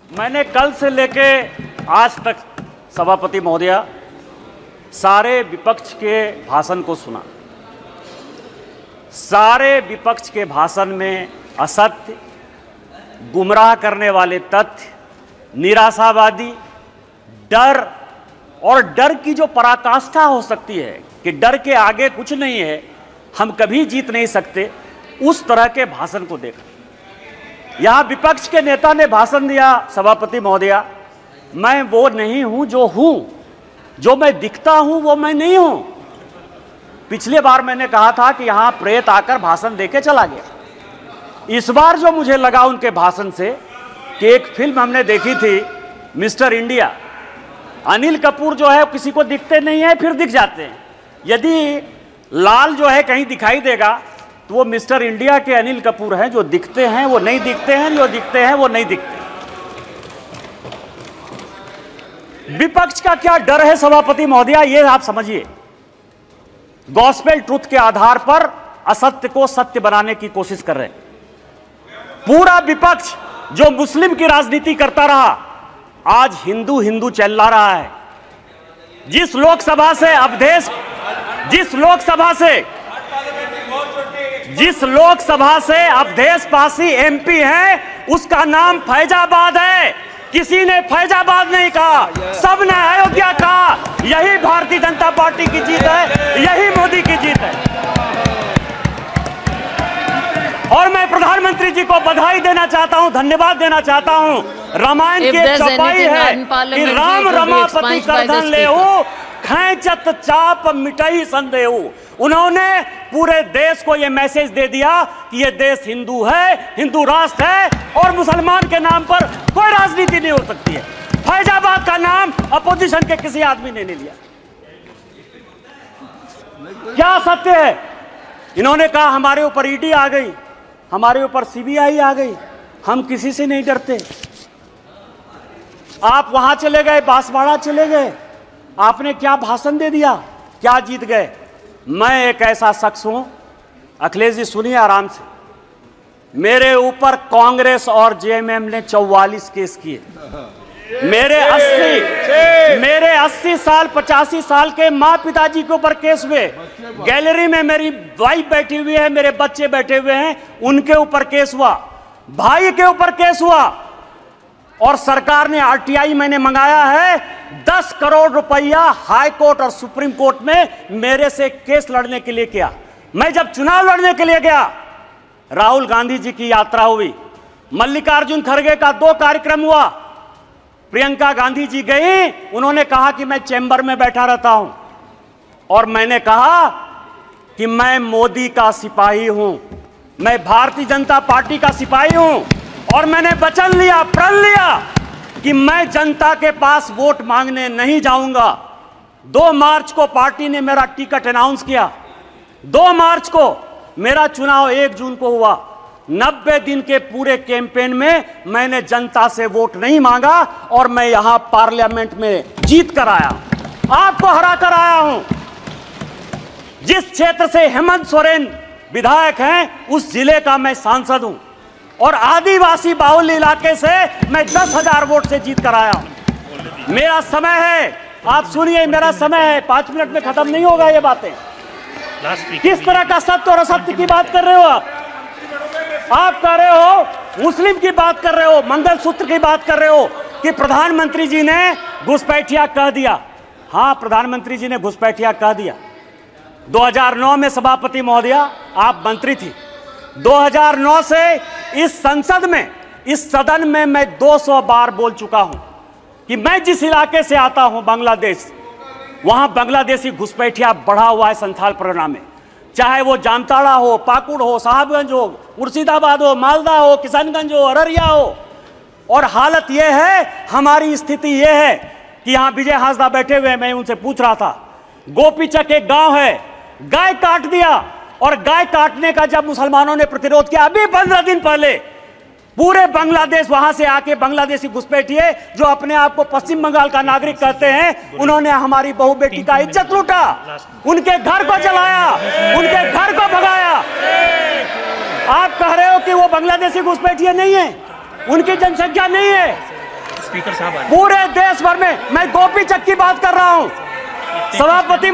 मैंने कल से लेके आज तक सभापति महोदया सारे विपक्ष के भाषण को सुना। सारे विपक्ष के भाषण में असत्य, गुमराह करने वाले तथ्य, निराशावादी, डर और डर की जो पराकाष्ठा हो सकती है कि डर के आगे कुछ नहीं है, हम कभी जीत नहीं सकते, उस तरह के भाषण को देखा। यहां विपक्ष के नेता ने भाषण दिया, सभापति महोदया, मैं वो नहीं हूं जो मैं दिखता हूं वो मैं नहीं हूं। पिछले बार मैंने कहा था कि यहां प्रेत आकर भाषण देके चला गया। इस बार जो मुझे लगा उनके भाषण से कि एक फिल्म हमने देखी थी मिस्टर इंडिया, अनिल कपूर जो है किसी को दिखते नहीं है, फिर दिख जाते हैं। यदि लाल जो है कहीं दिखाई देगा तो वो मिस्टर इंडिया के अनिल कपूर हैं, जो दिखते हैं वो नहीं दिखते हैं, जो दिखते हैं वो नहीं दिखते। विपक्ष का क्या डर है सभापति महोदया, ये आप समझिए। गॉस्पेल ट्रुथ के आधार पर असत्य को सत्य बनाने की कोशिश कर रहे हैं। पूरा विपक्ष जो मुस्लिम की राजनीति करता रहा, आज हिंदू हिंदू चिल्ला रहा है। जिस लोकसभा से अवधेशपासी एमपी है, उसका नाम फैजाबाद है। किसी ने फैजाबाद नहीं कहा, सबने अयोध्या कहा। यही भारतीय जनता पार्टी की जीत है, यही मोदी की जीत है। और मैं प्रधानमंत्री जी को बधाई देना चाहता हूं, धन्यवाद देना चाहता हूं। रामायण की चौपाई है कि राम रमापति करधन लेहु, खैंचत चाप मिटई संदेहु। उन्होंने पूरे देश को यह मैसेज दे दिया कि यह देश हिंदू है, हिंदू राष्ट्र है और मुसलमान के नाम पर कोई राजनीति नहीं हो सकती है। फैजाबाद का नाम अपोजिशन के किसी आदमी ने नहीं लिया। क्या सत्य है? इन्होंने कहा हमारे ऊपर ईडी आ गई, हमारे ऊपर सीबीआई आ गई, हम किसी से नहीं डरते। आप वहां चले गए, बांसवाड़ा चले गए, आपने क्या भाषण दे दिया, क्या जीत गए? मैं एक ऐसा शख्स हूं, अखिलेश जी सुनिए आराम से, मेरे ऊपर कांग्रेस और जेएमएम ने 44 केस किए। मेरे 80 साल 85 साल के माँ पिताजी के ऊपर केस हुए। गैलरी में मेरी वाइफ बैठी हुई है, मेरे बच्चे बैठे हुए हैं, उनके ऊपर केस हुआ, भाई के ऊपर केस हुआ। और सरकार ने आरटीआई मैंने मंगाया है, 10 करोड़ रुपया हाई कोर्ट और सुप्रीम कोर्ट में मेरे से केस लड़ने के लिए किया। मैं जब चुनाव लड़ने के लिए गया, राहुल गांधी जी की यात्रा हुई, मल्लिकार्जुन खड़गे का 2 कार्यक्रम हुआ, प्रियंका गांधी जी गई, उन्होंने कहा कि मैं चैम्बर में बैठा रहता हूं। और मैंने कहा कि मैं मोदी का सिपाही हूं, मैं भारतीय जनता पार्टी का सिपाही हूं। और मैंने वचन लिया, प्रण लिया कि मैं जनता के पास वोट मांगने नहीं जाऊंगा। 2 मार्च को पार्टी ने मेरा टिकट अनाउंस किया। 2 मार्च को मेरा चुनाव 1 जून को हुआ। 90 दिन के पूरे कैंपेन में मैंने जनता से वोट नहीं मांगा और मैं यहां पार्लियामेंट में जीत कर आया, आपको हरा कर आया हूं। जिस क्षेत्र से हेमंत सोरेन विधायक हैं, उस जिले का मैं सांसद हूं और आदिवासी बाहुल्य इलाके से मैं 10,000 वोट से जीत कर आया हूं। मेरा समय है, आप सुनिए, मेरा समय है, 5 मिनट में खत्म नहीं होगा ये बातें। किस तरह का सत्य और असत्य की बात कर रहे हो आप कह रहे हो, मुस्लिम की बात कर रहे हो, मंगलसूत्र की बात कर रहे हो कि प्रधानमंत्री जी ने घुसपैठिया कह दिया। हां, प्रधानमंत्री जी ने घुसपैठिया कह दिया। 2009 में सभापति महोदया आप मंत्री थी। 2009 से इस संसद में, इस सदन में मैं 200 बार बोल चुका हूं कि मैं जिस इलाके से आता हूं, बांग्लादेश, वहां बांग्लादेशी घुसपैठिया बढ़ा हुआ है संथाल परगना में। चाहे वो जामताड़ा हो, पाकुड़ हो, साहबगंज हो, मुर्शिदाबाद हो, मालदा हो, किशनगंज हो, अररिया हो। और हालत यह है, हमारी स्थिति यह है कि यहां विजय हांसदा बैठे हुए, मैं उनसे पूछ रहा था, गोपीचक एक गांव है, गाय काट दिया। और गाय काटने का जब मुसलमानों ने प्रतिरोध किया, अभी 15 दिन पहले पूरे बांग्लादेश वहां से आके बांग्लादेशी घुसपैठिए जो अपने आप को पश्चिम बंगाल का नागरिक कहते हैं, उन्होंने हमारी बहू बेटी का इज्जत लूटा, उनके घर को जलाया, उनके घर को भगाया। आप कह रहे हो कि वो बांग्लादेशी घुसपैठिए नहीं है, उनकी जनसंख्या नहीं है। स्पीकर साहब पूरे देश भर में, मैं गोपी चक की बात कर रहा हूं। सभापति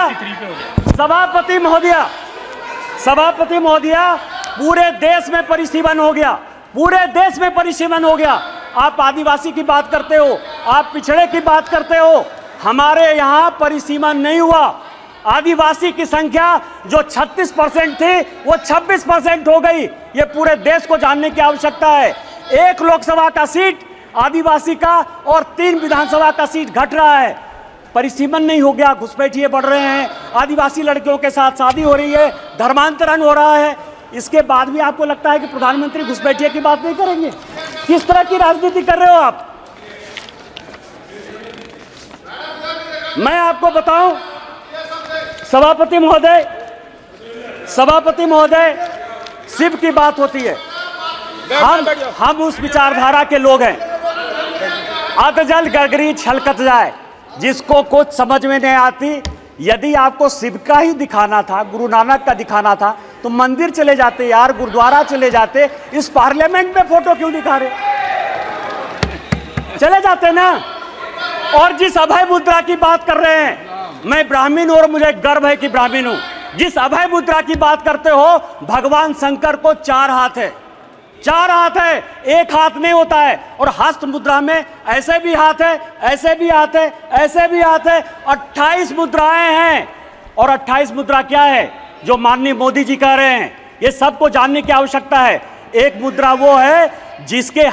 महोदया, पूरे देश में परिसीमन हो गया, पूरे देश में परिसीमन हो गया। आप आदिवासी की बात करते हो, आप पिछड़े की बात करते हो, हमारे यहां परिसीमन नहीं हुआ। आदिवासी की संख्या जो 36% थी वो 26% हो गई। ये पूरे देश को जानने की आवश्यकता है। 1 लोकसभा का सीट आदिवासी का और 3 विधानसभा का सीट घट रहा है। परिसीमन नहीं हो गया, घुसपैठिए बढ़ रहे हैं, आदिवासी लड़कियों के साथ शादी हो रही है, धर्मांतरण हो रहा है। इसके बाद भी आपको लगता है कि प्रधानमंत्री घुसपैठिए की बात नहीं करेंगे? किस तरह की राजनीति कर रहे हो आप? मैं आपको बताऊं सभापति महोदय, शिव की बात होती है, हम उस विचारधारा के लोग हैं। अतजल गगरी छलकत जाए, जिसको कुछ समझ में नहीं आती। यदि आपको शिव का ही दिखाना था, गुरु नानक का दिखाना था, तो मंदिर चले जाते यार, गुरुद्वारा चले जाते। इस पार्लियामेंट में फोटो क्यों दिखा रहे? चले जाते ना। और जिस अभय मुद्रा की बात कर रहे हैं, मैं ब्राह्मण हूं और मुझे गर्व है कि ब्राह्मण हूं। जिस अभय मुद्रा की बात करते हो, भगवान शंकर को 4 हाथ है, 4 हाथ है, 1 हाथ नहीं होता है। और हस्त मुद्रा में ऐसे भी हाथ है, ऐसे भी हाथ है, ऐसे भी हाथ है। 28 मुद्राएं हैं। और 28 मुद्रा क्या है जो माननीय मोदी जी कह रहे हैं, ये सबको जानने की आवश्यकता है। एक मुद्रा वो है जिसके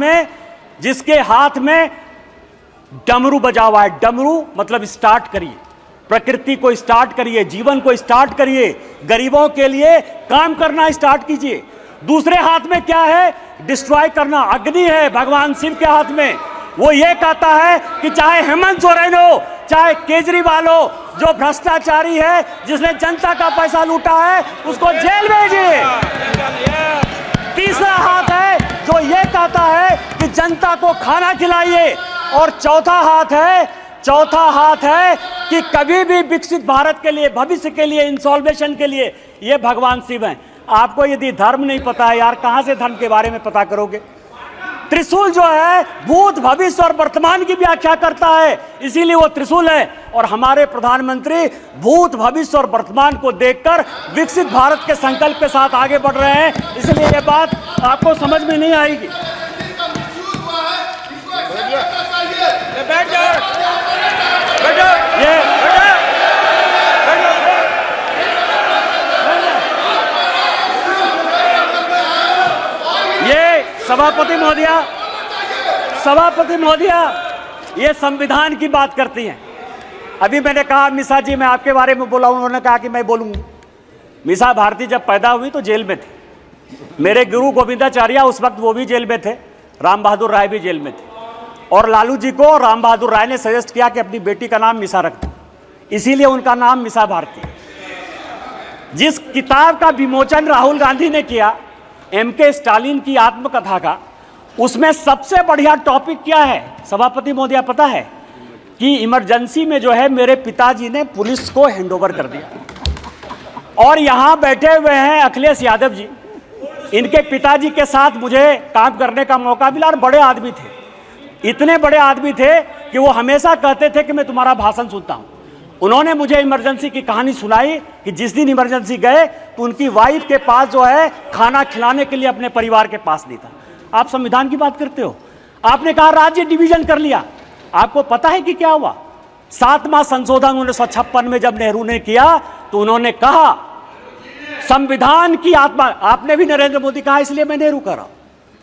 हाथ में डमरू बजा हुआ है। डमरू मतलब स्टार्ट करिए, प्रकृति को स्टार्ट करिए, जीवन को स्टार्ट करिए, गरीबों के लिए काम करना स्टार्ट कीजिए। दूसरे हाथ में क्या है? डिस्ट्रॉय करना, अग्नि है भगवान शिव के हाथ में। वो ये कहता है कि चाहे हेमंत सोरेन हो, चाहे केजरीवाल हो, जो भ्रष्टाचारी है, जिसने जनता का पैसा लूटा है, उसको जेल भेजिए। तीसरा हाथ है जो ये कहता है कि जनता को खाना खिलाइए। और चौथा हाथ है कि कभी भी विकसित भारत के लिए, भविष्य के लिए, इंसॉल्वेशन के लिए, ये भगवान शिव हैं। आपको यदि धर्म नहीं पता है यार, कहां से धर्म के बारे में पता करोगे? त्रिशूल जो है भूत, भविष्य और वर्तमान की व्याख्या करता है, इसीलिए वो त्रिशूल है। और हमारे प्रधानमंत्री भूत, भविष्य और वर्तमान को देखकर विकसित भारत के संकल्प के साथ आगे बढ़ रहे हैं। इसलिए ये बात आपको समझ में नहीं आएगी। ये सभापति महोदया ये संविधान की बात करती हैं। अभी मैंने कहा मिसा जी, मैं आपके बारे में बोला, उन्होंने कहा कि मैं बोलूंगा। मिसा भारती जब पैदा हुई तो जेल में थे। मेरे गुरु गोविंदाचार्य उस वक्त वो भी जेल में थे, राम बहादुर राय भी जेल में थे। और लालू जी को राम बहादुर राय ने सजेस्ट किया कि अपनी बेटी का नाम मिसा रख दो, इसीलिए उनका नाम मिसा भारती। जिस किताब का विमोचन राहुल गांधी ने किया, MK स्टालिन की आत्मकथा का, उसमें सबसे बढ़िया टॉपिक क्या है सभापति महोदया पता है? कि इमरजेंसी में जो है मेरे पिताजी ने पुलिस को हैंडओवर कर दिया। और यहां बैठे हुए हैं अखिलेश यादव जी, इनके पिताजी के साथ मुझे काम करने का मौका मिला। और बड़े आदमी थे, इतने बड़े आदमी थे कि वो हमेशा कहते थे कि मैं तुम्हारा भाषण सुनता हूं। उन्होंने मुझे इमरजेंसी की कहानी सुनाई कि जिस दिन इमरजेंसी गए तो उनकी वाइफ के पास जो है खाना खिलाने के लिए अपने परिवार के पास नहीं था। आप संविधान की बात करते हो, आपने कहा राज्य डिवीजन कर लिया। आपको पता है कि क्या हुआ? 7वां संशोधन 1956 में जब नेहरू ने किया तो उन्होंने कहा संविधान की आत्मा, आपने भी नरेंद्र मोदी कहा, इसलिए मैं नेहरू कह रहा हूं।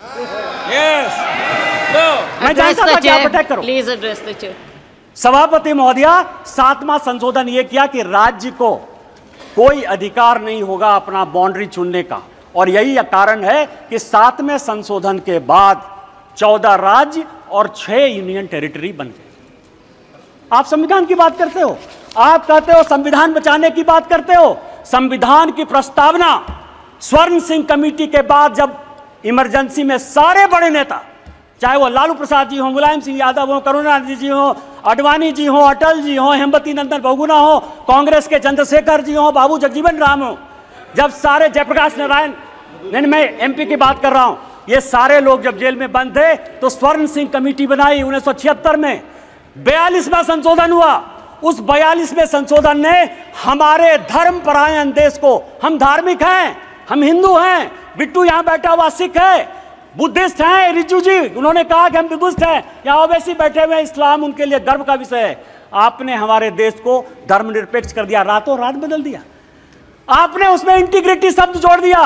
मैं जानता था कि आप अटैक करो। Please address the chair. सभापति महोदया, 7वां संशोधन यह किया कि राज्य को कोई अधिकार नहीं होगा अपना बाउंड्री चुनने का। और यही कारण है कि 7वें संशोधन के बाद 14 राज्य और 6 यूनियन टेरिटरी बन गए। आप संविधान की बात करते हो, आप कहते हो संविधान बचाने की बात करते हो। संविधान की प्रस्तावना स्वर्ण सिंह कमेटी के बाद जब इमरजेंसी में सारे बड़े नेता, चाहे वो लालू प्रसाद जी हो, मुलायम सिंह यादव हो, करुणानिधि जी हो, अडवाणी जी हो, अटल जी हो, हेमवती नंदन बहुगुणा हो, कांग्रेस के चंद्रशेखर जी हो, बाबू जगजीवन राम हो, जब सारे जयप्रकाश नारायण, नहीं मैं MP की बात कर रहा हूं, ये सारे लोग जब जेल में बंद थे तो स्वर्ण सिंह कमेटी बनाई 1976 में, 42वां संशोधन हुआ। उस 42वें संशोधन ने हमारे धर्मपरायण देश को, हम धार्मिक हैं, हम हिंदू हैं, बिट्टू यहां बैठा हुआ सिख है, बुद्धिस्ट हैं, रिजू जी उन्होंने कहा कि हम बुद्धिस्ट हैं, यहां ओवैसी बैठे हुए हैं, इस्लाम उनके लिए गर्व का विषय है। आपने हमारे देश को धर्मनिरपेक्ष कर दिया, रातों रात बदल दिया। आपने उसमें इंटीग्रिटी शब्द जोड़ दिया।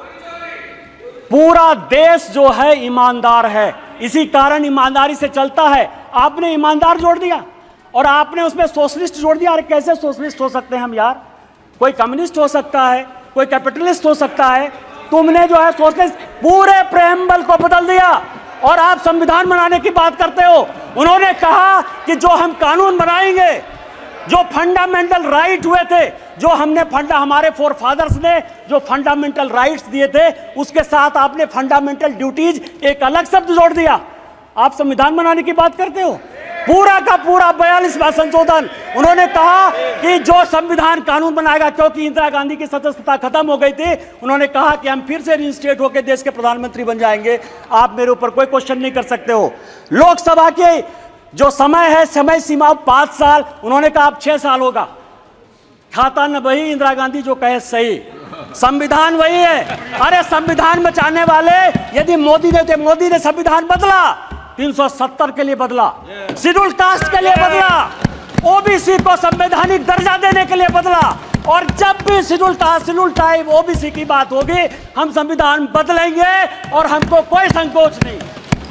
पूरा देश जो है ईमानदार है, इसी कारण ईमानदारी से चलता है। आपने ईमानदार जोड़ दिया और आपने उसमें सोशलिस्ट जोड़ दिया। अरे कैसे सोशलिस्ट हो सकते हैं हम यार? कोई कम्युनिस्ट हो सकता है, कोई कैपिटलिस्ट हो सकता है, तुमने जो है सोशलिस्ट पूरे प्रेम्बल को बदल दिया और आप संविधान बनाने की बात करते हो। उन्होंने कहा कि जो हम कानून बनाएंगे, जो फंडामेंटल राइट हुए थे, जो हमने हमारे फोर फादर्स ने जो फंडामेंटल राइट्स दिए थे, उसके साथ आपने फंडामेंटल ड्यूटीज एक अलग शब्द जोड़ दिया। आप संविधान बनाने की बात करते हो। पूरा का पूरा 42वां संशोधन, उन्होंने कहा कि जो संविधान कानून बनाएगा, क्योंकि इंदिरा गांधी की सदस्यता खत्म हो गई थी, उन्होंने कहा कि हम फिर से रीइंस्टेट होकर देश के प्रधानमंत्री बन जाएंगे। आप मेरे ऊपर कोई क्वेश्चन नहीं कर सकते हो। लोकसभा के जो समय है, समय सीमा 5 साल, उन्होंने कहा अब 6 साल होगा। खाता न वही, इंदिरा गांधी जो कहे सही, संविधान वही है। अरे संविधान बचाने वाले यदि मोदी ने संविधान बदला, 370 के लिए बदला, शेड्यूल कास्ट के लिए बदला, ओबीसी को संवैधानिक दर्जा देने के लिए बदला। और जब भी schedule caste, schedule tribe, OBC की बात होगी, हम संविधान बदलेंगे और हमको कोई संकोच नहीं।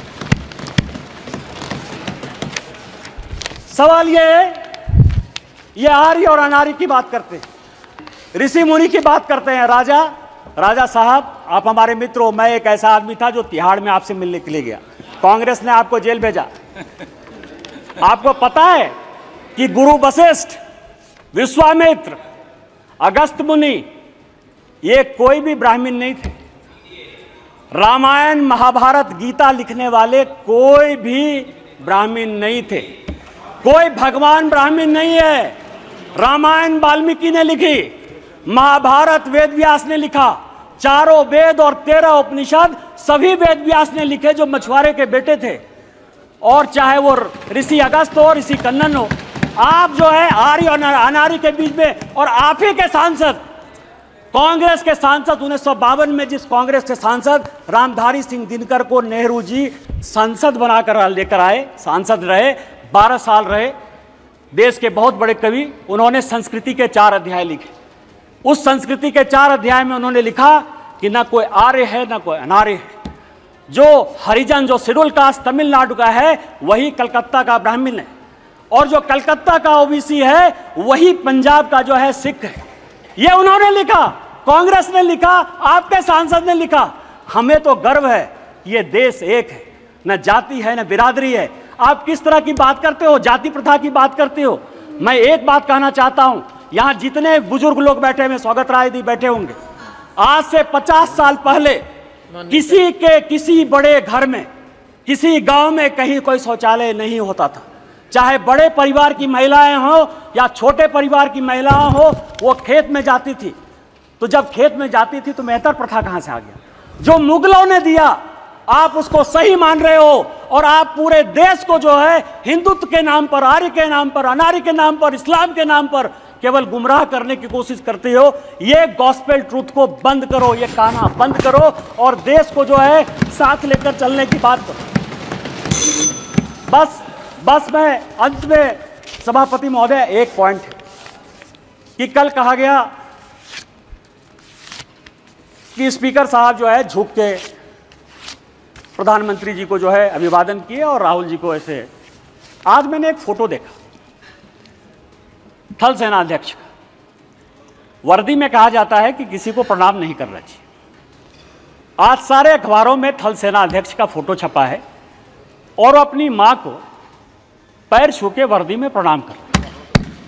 सवाल ये है, ये आर्य और अनार्य की बात करते हैं, ऋषि मुनि की बात करते हैं। राजा साहब, आप हमारे मित्र हो। मैं एक ऐसा आदमी था जो तिहाड़ में आपसे मिलने के लिए गया, कांग्रेस ने आपको जेल भेजा। आपको पता है कि गुरु वशिष्ठ, विश्वामित्र, अगस्त मुनि, ये कोई भी ब्राह्मण नहीं थे। रामायण, महाभारत, गीता लिखने वाले कोई भी ब्राह्मण नहीं थे। कोई भगवान ब्राह्मण नहीं है। रामायण वाल्मीकि ने लिखी, महाभारत वेद व्यास ने लिखा, चारों वेद और 13 उपनिषद सभी वेद व्यास ने लिखे, जो मछुआरे के बेटे थे। और चाहे वो ऋषि अगस्त हो, ऋषि कन्नन हो, आप जो है आर्य और अनार्य के बीच में। और आप ही के सांसद, कांग्रेस के सांसद, 1952 में जिस कांग्रेस के सांसद रामधारी सिंह दिनकर को नेहरू जी संसद बनाकर लेकर आए, सांसद रहे, 12 साल रहे, देश के बहुत बड़े कवि, उन्होंने संस्कृति के 4 अध्याय लिखे। उस संस्कृति के 4 अध्याय में उन्होंने लिखा कि ना कोई आर्य है ना कोई अनार्य है। जो हरिजन, जो शेड्यूल कास्ट तमिलनाडु का है, वही कलकत्ता का ब्राह्मण है, और जो कलकत्ता का ओबीसी है, वही पंजाब का जो है सिख है। ये उन्होंने लिखा, कांग्रेस ने लिखा, आपके सांसद ने लिखा। हमें तो गर्व है, ये देश एक है, न जाति है न बिरादरी है। आप किस तरह की बात करते हो, जाति प्रथा की बात करते हो। मैं एक बात कहना चाहता हूं, यहां जितने बुजुर्ग लोग बैठे हुए, स्वागत राय दी बैठे होंगे, आज से 50 साल पहले किसी बड़े घर में, किसी गांव में कहीं कोई शौचालय नहीं होता था। चाहे बड़े परिवार की महिलाएं हो या छोटे परिवार की महिलाएं हो, वो खेत में जाती थी। तो जब खेत में जाती थी तो मेहतर प्रथा कहां से आ गया? जो मुगलों ने दिया, आप उसको सही मान रहे हो, और आप पूरे देश को जो है हिंदुत्व के नाम पर, आर्य के नाम पर, अनार्य के नाम पर, इस्लाम के नाम पर केवल गुमराह करने की कोशिश करते हो। ये गॉस्पेल ट्रूथ को बंद करो, ये कहना बंद करो, और देश को जो है साथ लेकर चलने की बात करो। बस मैं अंत में, सभापति महोदय, एक पॉइंट है कि कल कहा गया कि स्पीकर साहब जो है झुक के प्रधानमंत्री जी को जो है अभिवादन किए और राहुल जी को ऐसे। आज मैंने एक फोटो देखा थल सेना अध्यक्ष का, वर्दी में कहा जाता है कि किसी को प्रणाम नहीं करना चाहिए। आज सारे अखबारों में थल सेना अध्यक्ष का फोटो छपा है और वो अपनी मां को पैर छू के वर्दी में प्रणाम कर रहे हैं।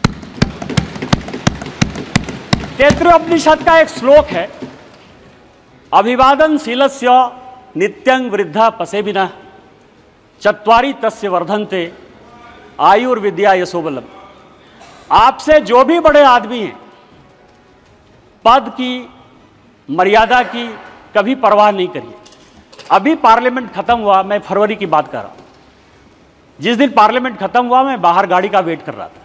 तैत्तिरीयोपनिषद का एक श्लोक है, अभिवादनशीलस्य नित्यं वृद्धा पसेबिनः चत्वारि तस्य वर्धन्ते आयुर्विद्या यशोबलम। आपसे जो भी बड़े आदमी हैं, पद की, मर्यादा की कभी परवाह नहीं करिए। अभी पार्लियामेंट खत्म हुआ, मैं फरवरी की बात कर रहा हूं। जिस दिन पार्लियामेंट खत्म हुआ मैं बाहर गाड़ी का वेट कर रहा था।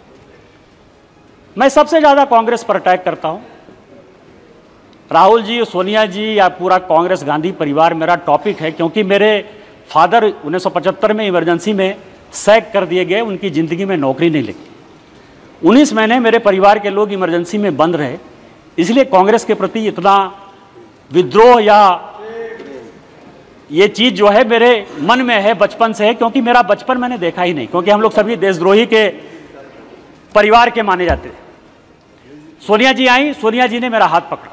मैं सबसे ज्यादा कांग्रेस पर अटैक करता हूं। राहुल जी, सोनिया जी या पूरा कांग्रेस गांधी परिवार मेरा टॉपिक है, क्योंकि मेरे फादर 1975 में इमरजेंसी में सैक कर दिए गए, उनकी जिंदगी में नौकरी नहीं लगी। 19 महीने मेरे परिवार के लोग इमरजेंसी में बंद रहे, इसलिए कांग्रेस के प्रति इतना विद्रोह या ये चीज जो है मेरे मन में है, बचपन से है, क्योंकि मेरा बचपन मैंने देखा ही नहीं, क्योंकि हम लोग सभी देशद्रोही के परिवार के माने जाते थे। सोनिया जी आई, सोनिया जी ने मेरा हाथ पकड़ा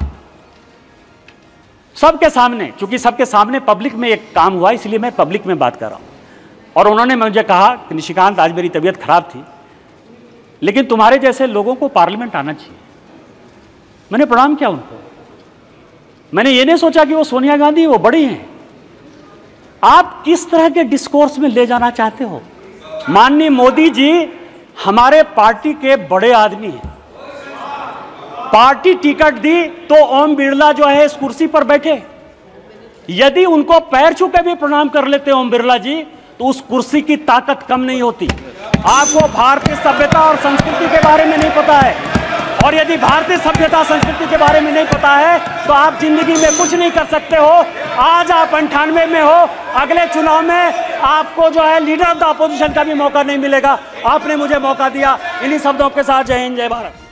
सबके सामने, चूंकि सबके सामने पब्लिक में एक काम हुआ, इसलिए मैं पब्लिक में बात कर रहा हूं। और उन्होंने मुझे कहा कि निशिकांत, आज मेरी तबीयत खराब थी, लेकिन तुम्हारे जैसे लोगों को पार्लियामेंट आना चाहिए। मैंने प्रणाम किया उनको। मैंने ये नहीं सोचा कि वो सोनिया गांधी, वो बड़ी हैं। आप किस तरह के डिस्कोर्स में ले जाना चाहते हो? माननीय मोदी जी हमारे पार्टी के बड़े आदमी हैं। पार्टी टिकट दी तो ओम बिरला जो है इस कुर्सी पर बैठे। यदि उनको पैर छू के भी प्रणाम कर लेते ओम बिरला जी, तो उस कुर्सी की ताकत कम नहीं होती। आपको भारतीय सभ्यता और संस्कृति के बारे में नहीं पता है, और यदि भारतीय सभ्यता संस्कृति के बारे में नहीं पता है तो आप जिंदगी में कुछ नहीं कर सकते हो। आज आप 98 में हो, अगले चुनाव में आपको जो है लीडर ऑफ द अपोजिशन का भी मौका नहीं मिलेगा। आपने मुझे मौका दिया। इन्हीं शब्दों के साथ जय हिंद, जय भारत।